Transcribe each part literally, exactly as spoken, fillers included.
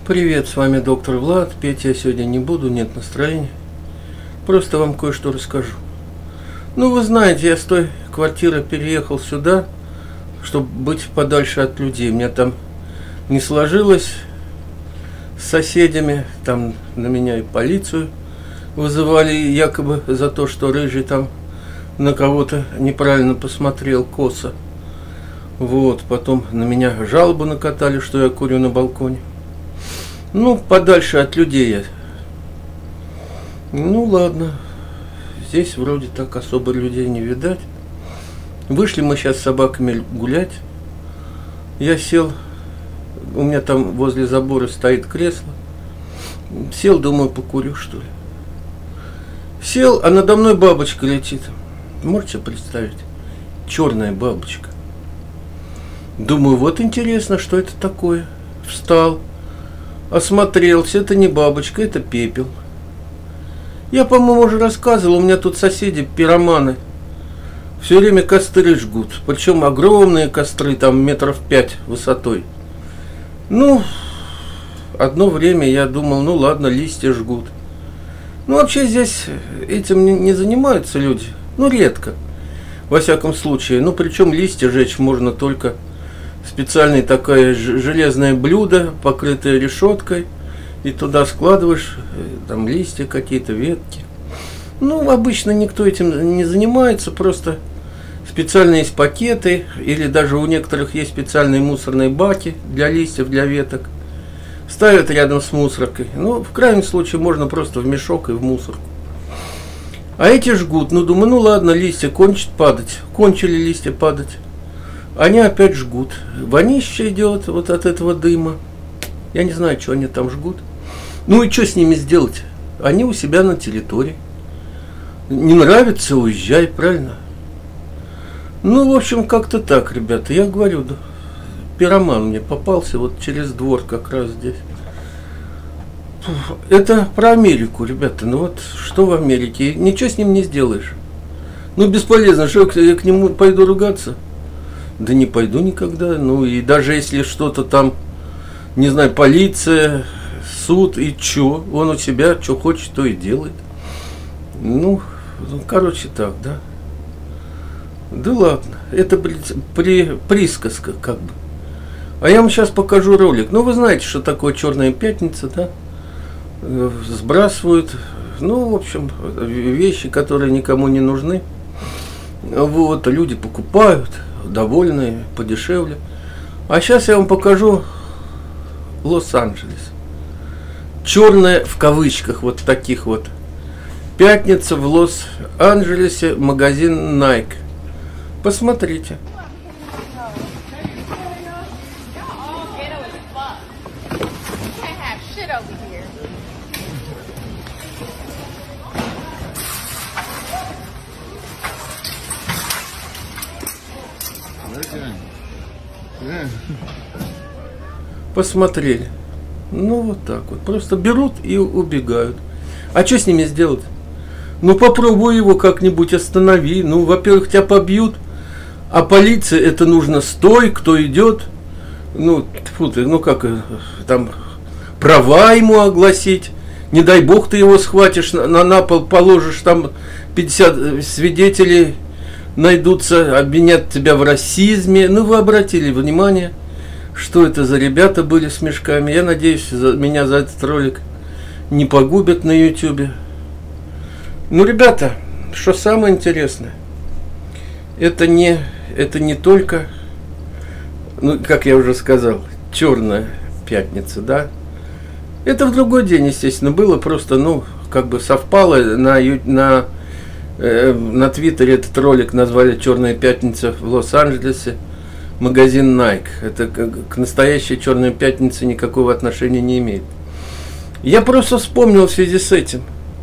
Привет, с вами доктор Влад. Петь я сегодня не буду, нет настроения. Просто вам кое-что расскажу. Ну, вы знаете, я с той квартиры переехал сюда, чтобы быть подальше от людей. У меня там не сложилось с соседями, там на меня и полицию вызывали, якобы за то, что рыжий там на кого-то неправильно посмотрел, косо. Вот, потом на меня жалобу накатали, что я курю на балконе. Ну, подальше от людей я. Ну, ладно. Здесь вроде так особо людей не видать. Вышли мы сейчас с собаками гулять. Я сел. У меня там возле забора стоит кресло. Сел, думаю, покурю, что ли. Сел, а надо мной бабочка летит. Можете представить? Черная бабочка. Думаю, вот интересно, что это такое. Встал. Осмотрелся, это не бабочка, это пепел. Я, по-моему, уже рассказывал, у меня тут соседи пироманы. Все время костры жгут. Причем огромные костры, там метров пять высотой. Ну, одно время я думал, ну ладно, листья жгут. Ну, вообще здесь этим не занимаются люди. Ну, редко. Во всяком случае. Ну, причем листья жечь можно только... Специальное такое железное блюдо, покрытое решеткой, и туда складываешь там листья какие-то, ветки. Ну, обычно никто этим не занимается, просто специальные есть пакеты, или даже у некоторых есть специальные мусорные баки для листьев, для веток. Ставят рядом с мусоркой. Ну, в крайнем случае можно просто в мешок и в мусорку. А эти жгут. Ну, думаю, ну ладно, листья кончат падать. Кончили листья падать. Они опять жгут. Вонище идет вот от этого дыма. Я не знаю, что они там жгут. Ну и что с ними сделать? Они у себя на территории. Не нравится, уезжай, правильно? Ну, в общем, как-то так, ребята. Я говорю, да, пироман мне попался вот через двор как раз здесь. Это про Америку, ребята. Ну вот, что в Америке? Ничего с ним не сделаешь. Ну, бесполезно. Что, я к нему пойду ругаться? Да не пойду никогда. Ну и даже если что-то там, не знаю, полиция, суд, и чё, он у себя что хочет, то и делает. Ну, ну короче так, да. Да ладно, это при, при, присказка как бы. А я вам сейчас покажу ролик. Ну, вы знаете, что такое Черная пятница, да? Сбрасывают, ну, в общем, вещи, которые никому не нужны. Вот, люди покупают. Довольные, подешевле. А сейчас я вам покажу Лос-Анджелес. Черная в кавычках, вот таких вот. Пятница в Лос-Анджелесе, магазин Nike. Посмотрите. Посмотрели. Ну вот так вот. Просто берут и убегают. А что с ними сделать? Ну попробуй его как-нибудь останови. Ну, во-первых, тебя побьют. А полиция, это нужно стой, кто идет. Ну, тьфу ты, ну как там права ему огласить. Не дай бог ты его схватишь, на, на пол положишь, там пятьдесят свидетелей найдутся, обвинят тебя в расизме. Ну, вы обратили внимание, что это за ребята были с мешками. Я надеюсь, за, меня за этот ролик не погубят на ютубе. Ну, ребята, что самое интересное, это не, это не только, ну, как я уже сказал, Черная пятница, да. Это в другой день, естественно, было, просто, ну, как бы совпало. На, на, э, на Твиттере этот ролик назвали «Черная пятница в Лос-Анджелесе». Магазин Nike. Это к настоящей Черной пятнице никакого отношения не имеет. Я просто вспомнил в связи с этим.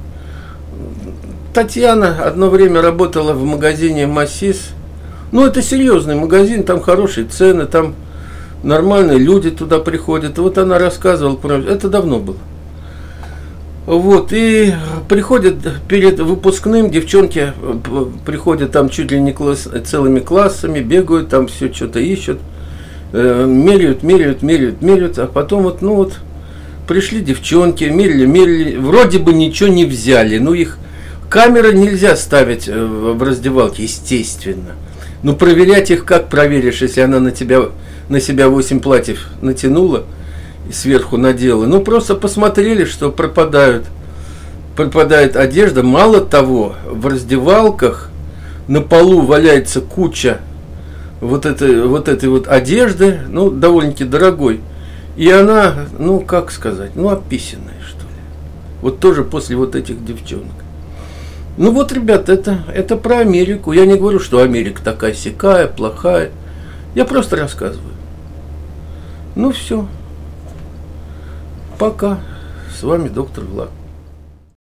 Татьяна одно время работала в магазине Macy's. Ну, это серьезный магазин, там хорошие цены, там нормальные люди туда приходят. Вот она рассказывала про... Это давно было. Вот, и приходят перед выпускным, девчонки приходят там чуть ли не класс, целыми классами, бегают, там все что-то ищут, э, меряют, меряют, меряют, меряют, а потом вот, ну вот, Пришли девчонки, мерили, мерили, вроде бы ничего не взяли. Ну, их камеры нельзя ставить в раздевалке, естественно. Ну, проверять их как проверишь, если она на тебя, на себя восемь платьев натянула и сверху надела. Ну, просто посмотрели, что пропадают, пропадает одежда. Мало того, в раздевалках на полу валяется куча вот этой вот, этой вот одежды, ну, довольно-таки дорогой. И она, ну, как сказать, ну, описанная, что ли. Вот тоже после вот этих девчонок. Ну вот, ребят, это, это про Америку. Я не говорю, что Америка такая-сякая, плохая. Я просто рассказываю. Ну все. Пока. С вами доктор Влад.